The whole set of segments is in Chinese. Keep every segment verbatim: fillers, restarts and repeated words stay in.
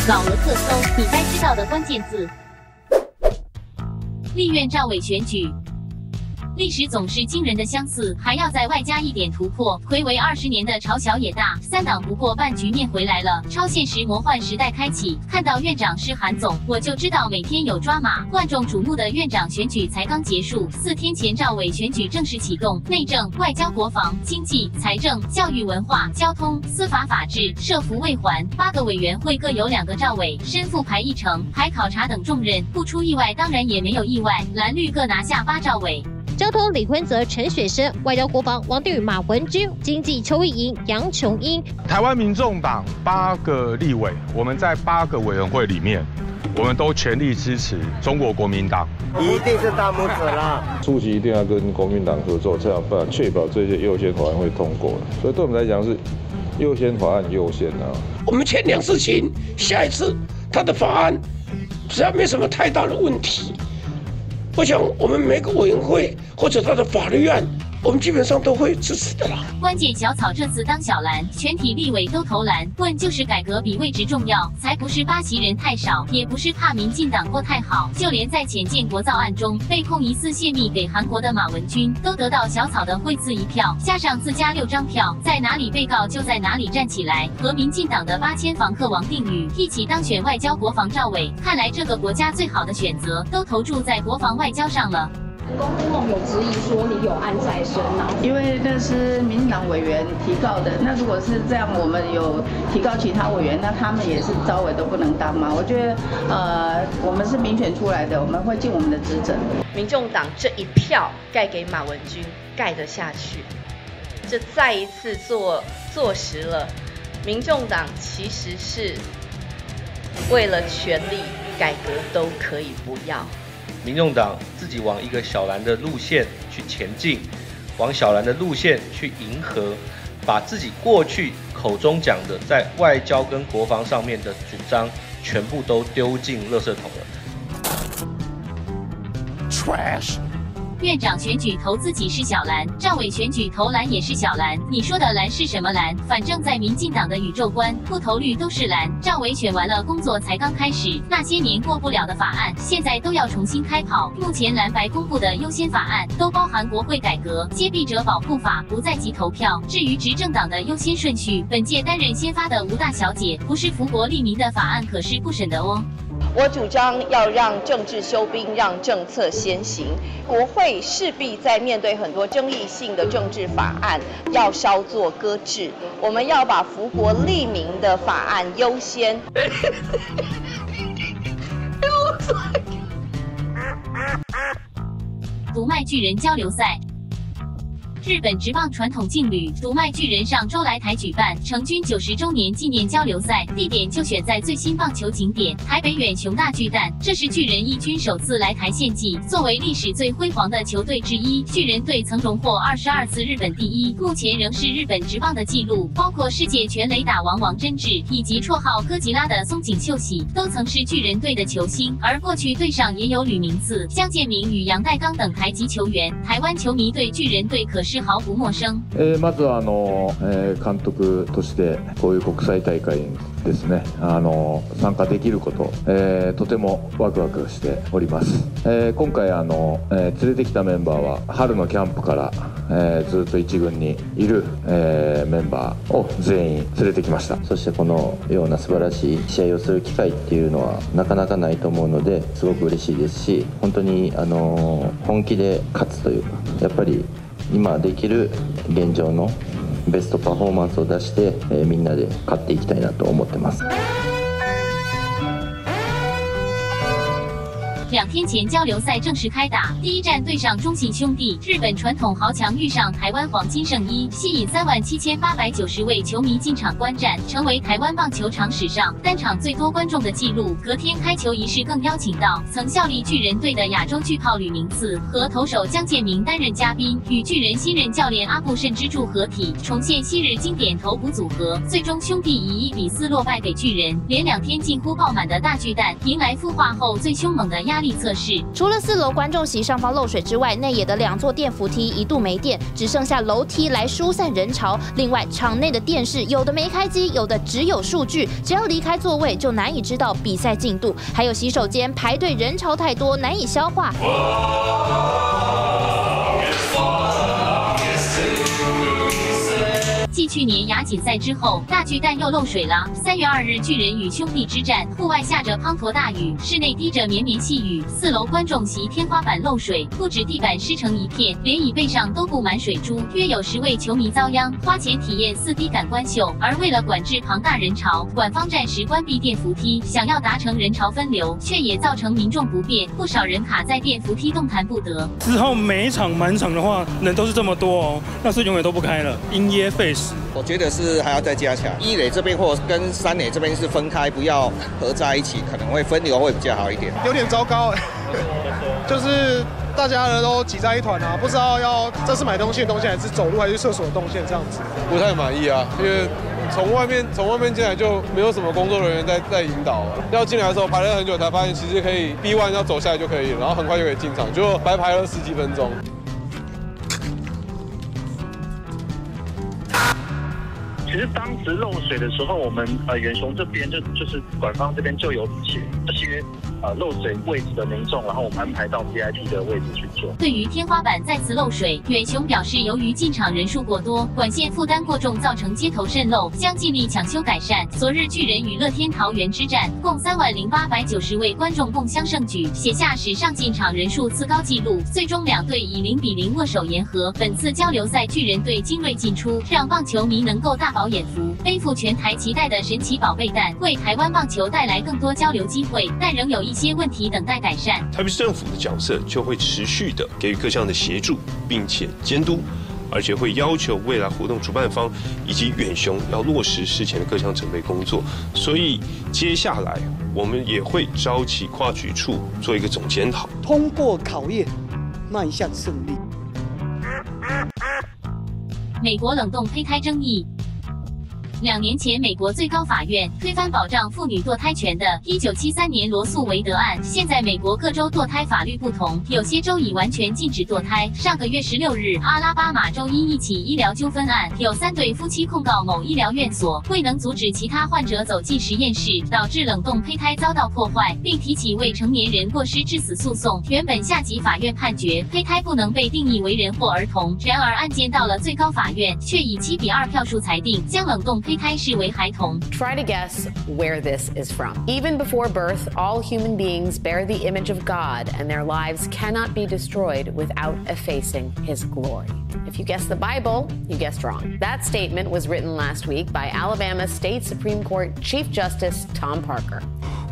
老俄特搜，你该知道的关键字。立院赵委选举。 历史总是惊人的相似，还要再外加一点突破。睽违二十年的朝小野大，三党不过半局面回来了，超现实魔幻时代开启。看到院长是韩总，我就知道每天有抓马。万众瞩目的院长选举才刚结束，四天前赵委选举正式启动，内政、外交、国防、经济、财政、教育、文化、交通、司法、法治、社福卫环八个委员会各有两个赵委，身负排议程、排考察等重任。不出意外，当然也没有意外，蓝绿各拿下八赵委。 交通李坤泽、陈雪生，外交国防王定宇、马文君，经济邱意莹、杨琼英。 台湾民众党八个立委，我们在八个委员会里面，我们都全力支持中国国民党， 一定是大拇指啦！ 初期一定要跟国民党合作，才有办法确保这些优先法案会通过。所以对我们来讲是优先法案优先啊。 我们前两事情，下一次他的法案只要没什么太大的问题。 我想，我们每个委员会或者他的法律案，我们基本上都会支持的啦。 关键小草这次当小蓝，全体立委都投蓝。问就是改革比位置重要，才不是八席人太少，也不是怕民进党过太好。就连在浅见国造案中被控疑似泄密给韩国的马文君，都得到小草的惠赐一票，加上自家六张票，在哪里被告就在哪里站起来，和民进党的八千房客王定宇一起当选外交国防赵委。看来这个国家最好的选择都投注在国防外交上了。 公共有质疑说你有案在身啊， 因为那是民进党委员提告的。那如果是这样，我们有提告其他委员，那他们也是招委都不能当嘛？我觉得，呃，我们是民选出来的，我们会尽我们的职责。 民众党这一票盖给马文君，盖得下去，这再一次坐坐实了，民众党其实是为了权力改革都可以不要。 民众党自己往一个小蓝的路线去前进，往小蓝的路线去迎合，把自己过去口中讲的在外交跟国防上面的主张，全部都丢进垃圾桶了。 Trash。 院长选举投自己是小蓝，赵委选举投蓝也是小蓝。你说的蓝是什么蓝？反正在民进党的宇宙观，不投绿都是蓝。赵委选完了，工作才刚开始，那些年过不了的法案，现在都要重新开跑。目前蓝白公布的优先法案，都包含国会改革、揭弊者保护法，不在即投票。至于执政党的优先顺序，本届担任先发的吴大小姐，不是福国利民的法案，可是不审的哦。 我主张要让政治休兵，让政策先行。国会势必在面对很多争议性的政治法案，要稍作搁置。我们要把福国利民的法案优先。 读卖巨人交流赛。 日本职棒传统劲旅读卖巨人上周来台举办成军九十周年纪念交流赛，地点就选在最新棒球景点台北远雄大巨蛋。这是巨人一军首次来台献祭。作为历史最辉煌的球队之一，巨人队曾荣获二十二次日本第一，目前仍是日本职棒的纪录。包括世界全垒打王王贞治以及绰号哥吉拉的松井秀喜，都曾是巨人队的球星。而过去队上也有吕明次、江建民与杨代刚等台籍球员。台湾球迷对巨人队可是 是毫不陌生。 えー、まずはあの、えー、監督としてこういう国際大会ですね、あの参加できること、えー、とてもワクワクしております。えー、今回あの、えー、連れてきたメンバーは春のキャンプから、えー、ずっと一軍にいる、えー、メンバーを全員連れてきました。そしてこのような素晴らしい試合をする機会っていうのはなかなかないと思うので、すごく嬉しいですし、本当にあの本気で勝つというか、やっぱり 今できる現状のベストパフォーマンスを出して、えー、みんなで勝っていきたいなと思ってます。 两天前交流赛正式开打，第一站对上中信兄弟，日本传统豪强遇上台湾黄金圣衣，吸引三万七千八百九十位球迷进场观战，成为台湾棒球场史上单场最多观众的纪录。隔天开球仪式更邀请到曾效力巨人队的亚洲巨炮吕明次和投手江建民担任嘉宾，与巨人新任教练阿布慎之助合体，重现昔日经典投捕组合。最终兄弟以一比四落败给巨人，连两天近乎爆满的大巨蛋，迎来孵化后最凶猛的压力力测试。 除了四楼观众席上方漏水之外，内野的两座电扶梯一度没电，只剩下楼梯来疏散人潮。另外，场内的电视有的没开机，有的只有数据，只要离开座位就难以知道比赛进度。还有洗手间排队人潮太多，难以消化。 继去年亚锦赛之后，大巨蛋又漏水了。三月二日，巨人与兄弟之战，户外下着滂沱大雨，室内滴着绵绵细雨。四楼观众席天花板漏水，不止地板湿成一片，连椅背上都布满水珠。约有十位球迷遭殃，花钱体验四 D 感官秀。而为了管制庞大人潮，馆方暂时关闭电扶梯，想要达成人潮分流，却也造成民众不便，不少人卡在电扶梯动弹不得。 之后每一场满场的话，人都是这么多哦，那是永远都不开了，因噎废食。 我觉得是还要再加强，一垒这边或跟三垒这边是分开，不要合在一起，可能会分流会比较好一点。 有点糟糕哎，就是大家人都挤在一团啊，不知道要这是买东西的动线还是走路还是厕所的动线这样子。 不太满意啊，因为从外面从外面进来就没有什么工作人员在在引导，要进来的时候排了很久才发现，其实可以 B 一 要走下来就可以了，然后很快就可以进场，就白排了十几分钟。 其实当时漏水的时候，我们呃远雄这边就就是馆方这边就有请这些呃漏水位置的民众，然后我们安排到 V I P 的位置去做。 对于天花板再次漏水，远雄表示，由于进场人数过多，管线负担过重，造成接头渗漏，将尽力抢修改善。昨日巨人与乐天桃园之战，共三万零八百九十位观众共襄盛举，写下史上进场人数次高纪录。最终两队以零比零握手言和。本次交流赛，巨人队精锐进出，让棒球迷能够大饱眼福，背负全台期待的神奇宝贝蛋，为台湾棒球带来更多交流机会，但仍有一些问题等待改善。 台北市政府的角色就会持续的给予各项的协助，并且监督，而且会要求未来活动主办方以及远雄要落实事前的各项准备工作。所以接下来我们也会召集跨局处做一个总检讨， 通过考验，迈向胜利。 美国冷冻胚胎争议。两年前，美国最高法院推翻保障妇女堕胎权的一九七三年罗诉韦德案。现在美国各州堕胎法律不同，有些州已完全禁止堕胎。上个月十六日，阿拉巴马州因一起医疗纠纷案，有三对夫妻控告某医疗院所未能阻止其他患者走进实验室，导致冷冻胚胎遭到破坏，并提起未成年人过失致死诉讼。原本下级法院判决胚胎不能被定义为人或儿童，然而案件到了最高法院，却以七比二票数裁定将冷冻胚胎视为孩童。 Try to guess where this is from. Even before birth, all human beings bear the image of God, and their lives cannot be destroyed without effacing His glory. If you guessed the Bible, you guessed wrong. That statement was written last week by Alabama State Supreme Court Chief Justice Tom Parker.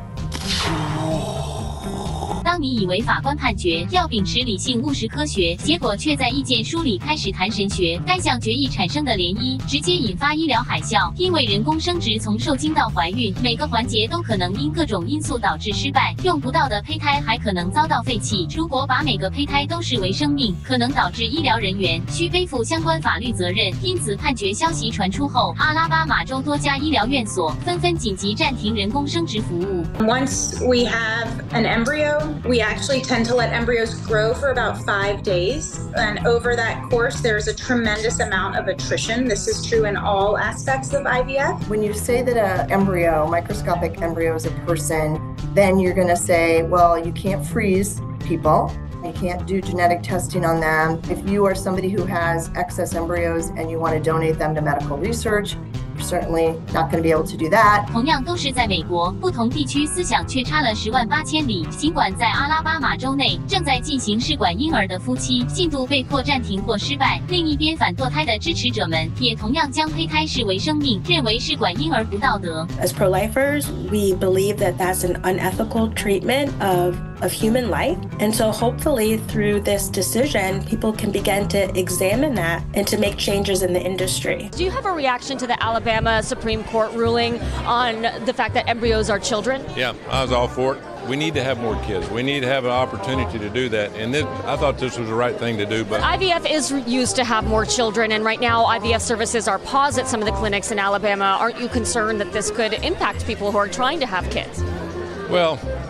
当你以为法官判决要秉持理性务实科学，结果却在意见书里开始谈神学。该项决议产生的涟漪，直接引发医疗海啸。因为人工生殖从受精到怀孕，每个环节都可能因各种因素导致失败，用不到的胚胎还可能遭到废弃。如果把每个胚胎都视为生命，可能导致医疗人员需背负相关法律责任。因此，判决消息传出后，阿拉巴马州多家医疗院所纷纷紧急暂停人工生殖服务。 Once we have an embryo, we actually tend to let embryos grow for about five days. And over that course, there's a tremendous amount of attrition. This is true in all aspects of I V F. When you say that an embryo, microscopic embryo is a person, then you're going to say, well, you can't freeze people. You can't do genetic testing on them. If you are somebody who has excess embryos and you want to donate them to medical research, you're certainly not going to be able to do that. 同样都是在美国，不同地区思想却差了十万八千里。尽管在阿拉巴马州内正在进行试管婴儿的夫妻进度被迫暂停或失败，另一边反堕胎的支持者们也同样将胚胎视为生命，认为试管婴儿不道德。 As pro-lifers, we believe that that's an unethical treatment of of human life. And so hopefully through this decision, people can begin to examine that and to make changes in the industry. Do you have a reaction to the Alabama Supreme Court ruling on the fact that embryos are children? Yeah, I was all for it. We need to have more kids. We need to have an opportunity to do that. And this, I thought this was the right thing to do. But I V F is used to have more children, and right now I V F services are paused at some of the clinics in Alabama. Aren't you concerned that this could impact people who are trying to have kids? Well,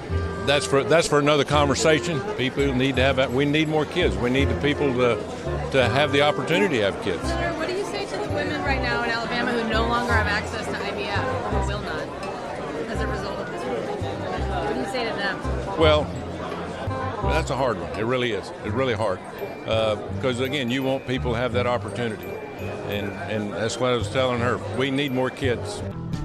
that's for that's for another conversation. People need to have. We need more kids. We need the people to to have the opportunity to have kids. Senator, what do you say to the women right now in Alabama who no longer have access to I V F or who will not as a result of this ruling? What do you say to them? Well, that's a hard one. It really is. It's really hard because uh, again, you want people to have that opportunity, and and that's what I was telling her. We need more kids.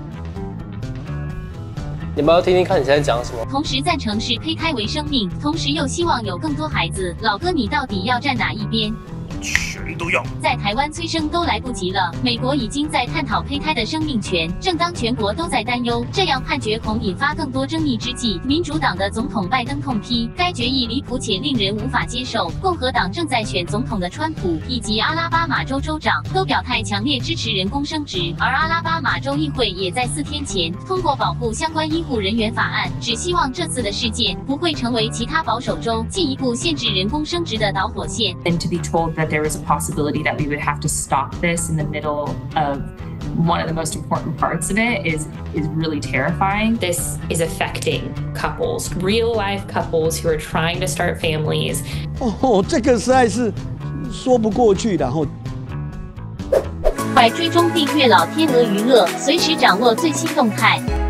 你们要听听看你现在讲什么。 同时赞成视胚胎为生命，同时又希望有更多孩子。老哥，你到底要站哪一边？ 全都要。 在台湾催生都来不及了，美国已经在探讨胚胎的生命权。正当全国都在担忧这样判决恐引发更多争议之际，民主党的总统拜登痛批该决议离谱且令人无法接受。共和党正在选总统的川普以及阿拉巴马州州长都表态强烈支持人工生殖，而阿拉巴马州议会也在四天前通过保护相关医护人员法案，只希望这次的事件不会成为其他保守州进一步限制人工生殖的导火线。 And to be told that there was a possibility that we would have to stop this in the middle of one of the most important parts of it is is really terrifying. This is affecting couples, real life couples who are trying to start families. 哦，这个实在是说不过去的。然后， 快追踪订阅老天鹅娱乐，随时掌握最新动态。